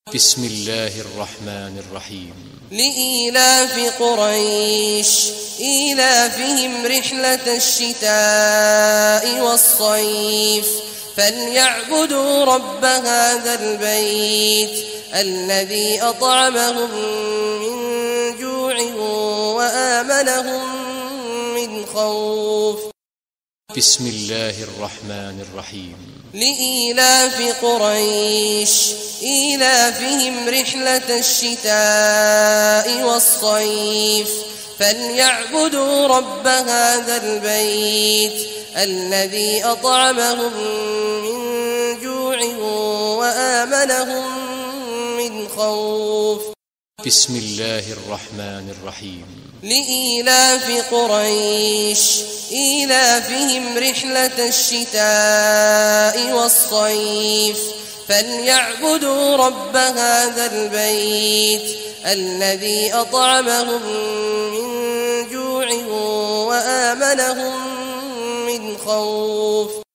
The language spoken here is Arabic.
بسم الله الرحمن الرحيم. لإيلاف قريش إيلافهم رحلة الشتاء والصيف فليعبدوا رب هذا البيت الذي أطعمهم من جوع وآمنهم من خوف. بسم الله الرحمن الرحيم. لإيلاف قريش إيلافهم رحلة الشتاء والصيف فليعبدوا رب هذا البيت الذي أطعمهم من جوع وآمنهم من خوف. بسم الله الرحمن الرحيم. لإيلاف قريش إيلافهم رحلة الشتاء والصيف فليعبدوا رب هذا البيت الذي أطعمهم من جوع وآمنهم من خوف.